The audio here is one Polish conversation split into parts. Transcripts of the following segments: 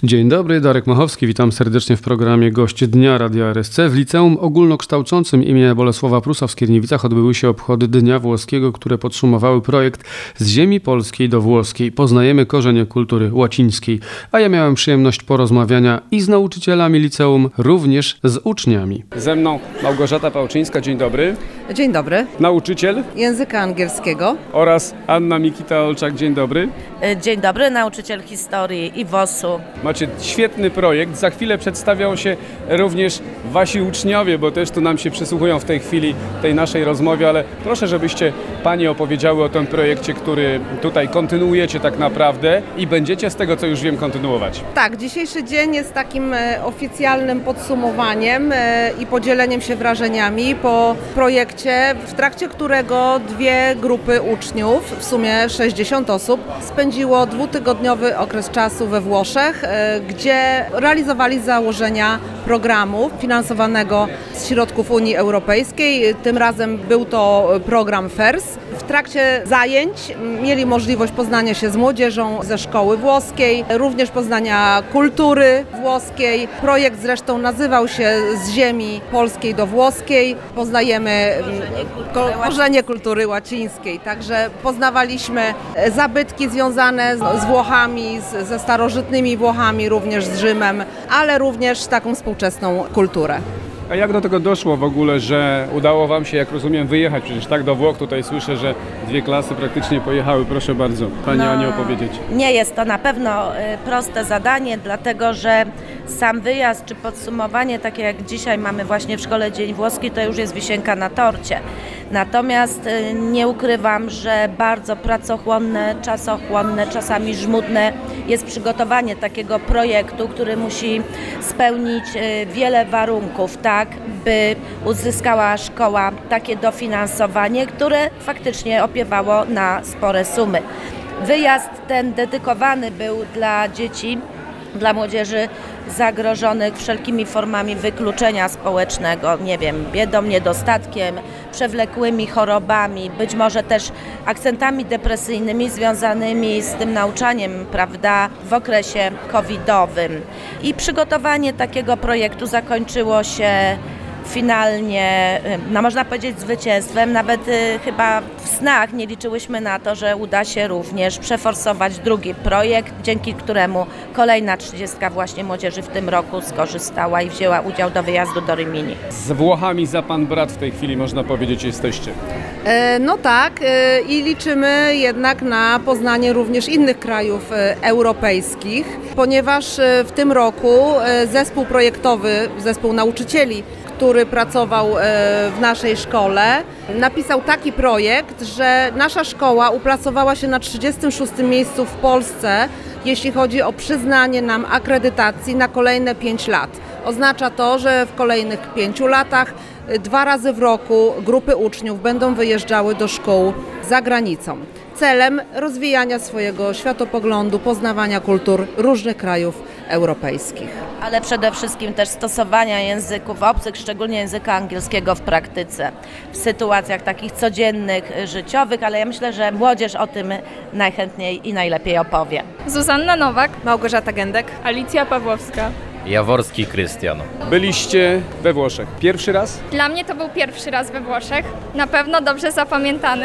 Dzień dobry, Darek Machowski, witam serdecznie w programie Gość Dnia Radia RSC. W Liceum Ogólnokształcącym im. Bolesława Prusa w Skierniewicach odbyły się obchody Dnia Włoskiego, które podsumowały projekt Z ziemi polskiej do włoskiej. Poznajemy korzenie kultury łacińskiej. A ja miałem przyjemność porozmawiania i z nauczycielami liceum, również z uczniami. Ze mną Małgorzata Pałczyńska, dzień dobry. Dzień dobry. Nauczyciel Języka angielskiego. oraz Anna Mikita-Olczak, dzień dobry. Dzień dobry, nauczyciel historii i WOS-u. Macie świetny projekt, za chwilę przedstawią się również wasi uczniowie, bo też tu nam się przysłuchują w tej chwili tej naszej rozmowie, ale proszę, żebyście panie opowiedziały o tym projekcie, który tutaj kontynuujecie tak naprawdę i będziecie z tego, co już wiem, kontynuować. Tak, dzisiejszy dzień jest takim oficjalnym podsumowaniem i podzieleniem się wrażeniami po projekcie, w trakcie którego dwie grupy uczniów, w sumie 60 osób, spędziło dwutygodniowy okres czasu we Włoszech, gdzie realizowali założenia programu finansowanego z środków Unii Europejskiej. Tym razem był to program FERS. W trakcie zajęć mieli możliwość poznania się z młodzieżą ze szkoły włoskiej, również poznania kultury włoskiej. Projekt zresztą nazywał się Z ziemi polskiej do włoskiej. Poznajemy korzenie kultury łacińskiej. Także poznawaliśmy zabytki związane z Włochami, ze starożytnymi Włochami, również z Rzymem, ale również taką współczesną kulturę. A jak do tego doszło w ogóle, że udało wam się, jak rozumiem, wyjechać przecież tak do Włoch? Tutaj słyszę, że dwie klasy praktycznie pojechały. Proszę bardzo, pani Aniu opowiedzieć. Nie jest to na pewno proste zadanie, dlatego że sam wyjazd czy podsumowanie, takie jak dzisiaj mamy właśnie w Szkole Dzień Włoski, to już jest wisienka na torcie. Natomiast nie ukrywam, że bardzo pracochłonne, czasochłonne, czasami żmudne jest przygotowanie takiego projektu, który musi spełnić wiele warunków, tak, by uzyskała szkoła takie dofinansowanie, które faktycznie opiewało na spore sumy. Wyjazd ten dedykowany był dla dzieci, dla młodzieży zagrożonych wszelkimi formami wykluczenia społecznego, nie wiem, biedą, niedostatkiem, przewlekłymi chorobami, być może też akcentami depresyjnymi związanymi z tym nauczaniem, prawda, w okresie covidowym. I przygotowanie takiego projektu zakończyło się finalnie, no można powiedzieć, zwycięstwem. Nawet chyba w snach nie liczyłyśmy na to, że uda się również przeforsować drugi projekt, dzięki któremu kolejna 30 właśnie młodzieży w tym roku skorzystała i wzięła udział do wyjazdu do Rimini. Z Włochami za pan brat w tej chwili, można powiedzieć, jesteście. No tak, i liczymy jednak na poznanie również innych krajów europejskich, ponieważ w tym roku zespół projektowy, zespół nauczycieli, który pracował w naszej szkole, napisał taki projekt, że nasza szkoła uplasowała się na 36. miejscu w Polsce, jeśli chodzi o przyznanie nam akredytacji na kolejne 5 lat. Oznacza to, że w kolejnych 5 latach 2 razy w roku grupy uczniów będą wyjeżdżały do szkół za granicą celem rozwijania swojego światopoglądu, poznawania kultur różnych krajów europejskich. Ale przede wszystkim też stosowania języków obcych, szczególnie języka angielskiego w praktyce, w sytuacjach takich codziennych, życiowych, ale ja myślę, że młodzież o tym najchętniej i najlepiej opowie. Zuzanna Nowak, Małgorzata Gędek, Alicja Pawłowska. Jaworski Krystian. Byliście we Włoszech. Pierwszy raz? Dla mnie to był pierwszy raz we Włoszech, na pewno dobrze zapamiętany.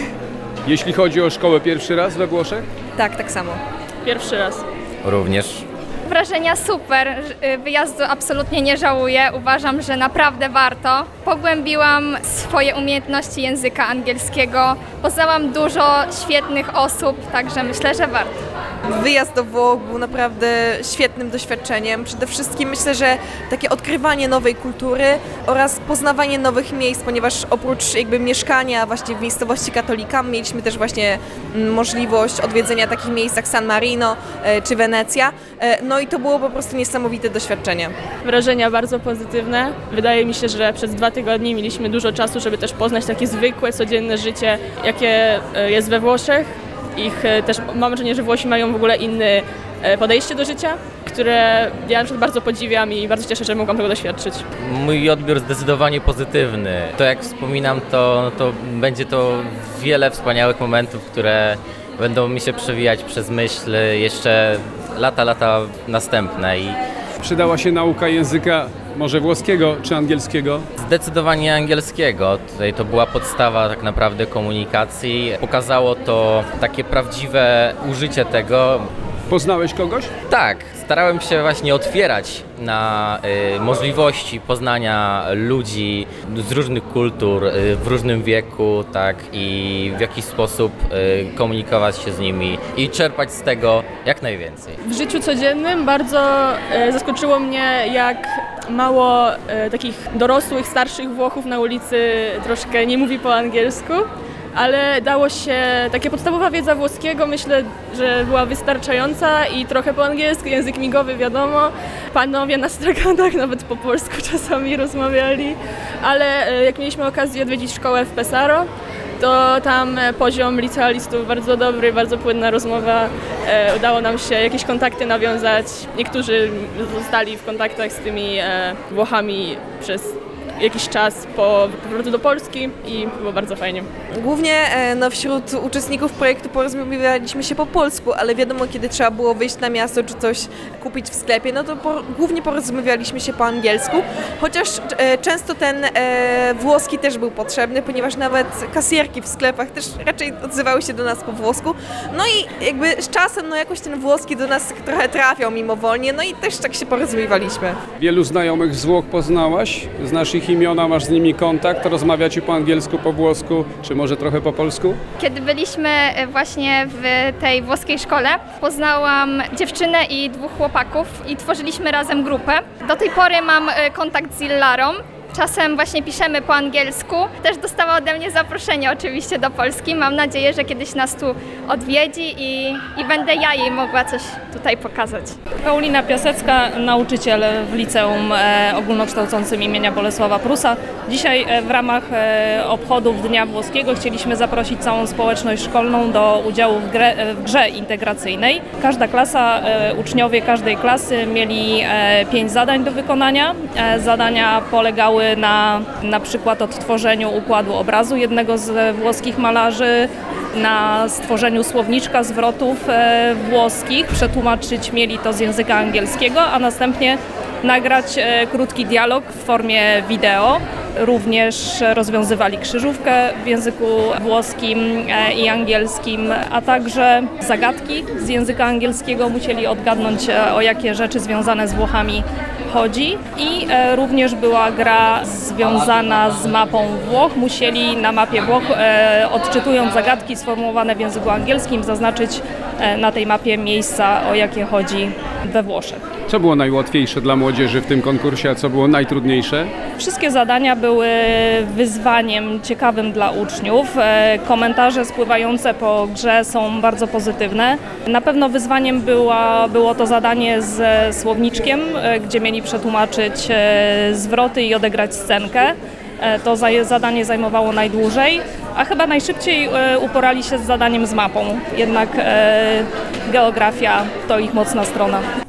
Jeśli chodzi o szkołę, pierwszy raz we Włoszech? Tak samo. Pierwszy raz. Również. Wrażenia super, wyjazdu absolutnie nie żałuję, uważam, że naprawdę warto. Pogłębiłam swoje umiejętności języka angielskiego, poznałam dużo świetnych osób, także myślę, że warto. Wyjazd do Włoch był naprawdę świetnym doświadczeniem. Przede wszystkim myślę, że takie odkrywanie nowej kultury oraz poznawanie nowych miejsc, ponieważ oprócz jakby mieszkania właśnie w miejscowości Katolika mieliśmy też właśnie możliwość odwiedzenia takich miejsc jak San Marino czy Wenecja. No i to było po prostu niesamowite doświadczenie. Wrażenia bardzo pozytywne. Wydaje mi się, że przez 2 tygodnie mieliśmy dużo czasu, żeby też poznać takie zwykłe, codzienne życie, jakie jest we Włoszech. Też mam wrażenie, że Włosi mają w ogóle inne podejście do życia, które ja na przykład bardzo podziwiam i bardzo cieszę, że mogłam tego doświadczyć. Mój odbiór zdecydowanie pozytywny. To jak wspominam, to będzie to wiele wspaniałych momentów, które będą mi się przewijać przez myśl jeszcze lata następne. I Przydała się nauka języka może włoskiego czy angielskiego? zdecydowanie angielskiego. Tutaj to była podstawa tak naprawdę komunikacji. Pokazało to takie prawdziwe użycie tego. Poznałeś kogoś? Tak, starałem się właśnie otwierać na możliwości poznania ludzi z różnych kultur, w różnym wieku, tak, i w jakiś sposób komunikować się z nimi i czerpać z tego jak najwięcej. W życiu codziennym bardzo zaskoczyło mnie, jak mało takich dorosłych, starszych Włochów na ulicy troszkę nie mówi po angielsku. Ale dało się, taka podstawowa wiedza włoskiego, myślę, że była wystarczająca i trochę po angielsku, język migowy wiadomo. Panowie na straganach nawet po polsku czasami rozmawiali, ale jak mieliśmy okazję odwiedzić szkołę w Pesaro, to tam poziom licealistów bardzo dobry, bardzo płynna rozmowa. Udało nam się jakieś kontakty nawiązać. Niektórzy zostali w kontaktach z tymi Włochami przez jakiś czas po powrotu do Polski i było bardzo fajnie. Głównie wśród uczestników projektu porozumiewaliśmy się po polsku, ale wiadomo, kiedy trzeba było wyjść na miasto czy coś kupić w sklepie, no to głównie porozumiewaliśmy się po angielsku, chociaż często ten włoski też był potrzebny, ponieważ nawet kasjerki w sklepach też raczej odzywały się do nas po włosku. No i jakby z czasem jakoś ten włoski do nas trochę trafiał mimowolnie, no i też tak się porozumiewaliśmy. Wielu znajomych z Włoch poznałaś? Znasz ich imiona, masz z nimi kontakt? Rozmawiacie po angielsku, po włosku, czy może trochę po polsku? Kiedy byliśmy właśnie w tej włoskiej szkole, poznałam dziewczynę i 2 chłopaków i tworzyliśmy razem grupę. Do tej pory mam kontakt z Illarą. Czasem właśnie piszemy po angielsku. Też dostała ode mnie zaproszenie oczywiście do Polski. Mam nadzieję, że kiedyś nas tu odwiedzi i będę ja jej mogła coś tutaj pokazać. Paulina Piasecka, nauczyciel w liceum ogólnokształcącym imienia Bolesława Prusa. Dzisiaj w ramach obchodów Dnia Włoskiego chcieliśmy zaprosić całą społeczność szkolną do udziału w grze integracyjnej. Każda klasa, uczniowie każdej klasy mieli 5 zadań do wykonania. Zadania polegały na przykład odtworzeniu układu obrazu jednego z włoskich malarzy, na stworzeniu słowniczka zwrotów włoskich, przetłumaczyć mieli to z języka angielskiego, a następnie nagrać krótki dialog w formie wideo. Również rozwiązywali krzyżówkę w języku włoskim i angielskim, a także zagadki z języka angielskiego. Musieli odgadnąć, o jakie rzeczy związane z Włochami chodzi. I również była gra związana z mapą Włoch. Musieli na mapie Włoch, odczytując zagadki sformułowane w języku angielskim, zaznaczyć na tej mapie miejsca, o jakie chodzi we Włoszech. Co było najłatwiejsze dla młodzieży w tym konkursie, a co było najtrudniejsze? Wszystkie zadania były wyzwaniem ciekawym dla uczniów. Komentarze spływające po grze są bardzo pozytywne. Na pewno wyzwaniem było to zadanie z słowniczkiem, gdzie mieli przetłumaczyć zwroty i odegrać scenkę. To zadanie zajmowało najdłużej, a chyba najszybciej uporali się z zadaniem z mapą. Jednak geografia to ich mocna strona.